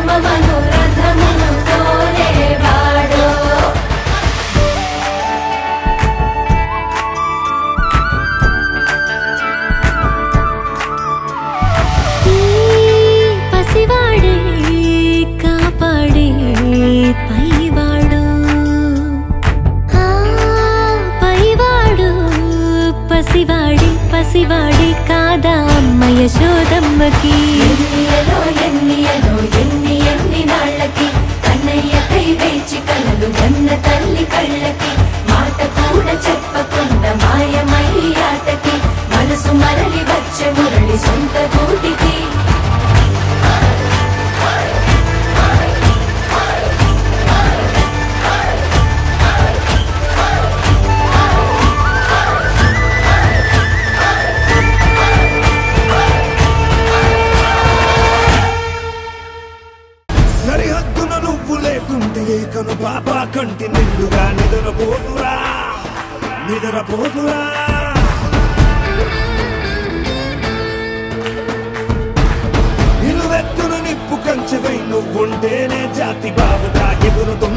ధర్మ మనోరథమును తోలేవాడు పసివాడే కాపాడే పైవాడు పైవాడు పసివాడి పసివాడి కాదా అమ్మ యశోదమ్మకి ఎన్నియలో ఎన్నియలో ఎన్ని ఎన్ని నాళ్ళకి కన్నయ్యకై వేచి కలలు గన్న తల్లి కళ్ళకి మాట కూడా చెప్పకుండా మాయమై ఆటకి మనసు మరలి వచ్చే మురళి సొంత గూటికి సరిహద్దున నువ్వు లేకుంటే కను బాబా కంటి నిండుగా నిద్రపోతురా నిద్రపోతురా నిలువెత్తున నిప్పు కంచెవై నువ్వుంటేనే జాతి బాబుగా ఎగురుతు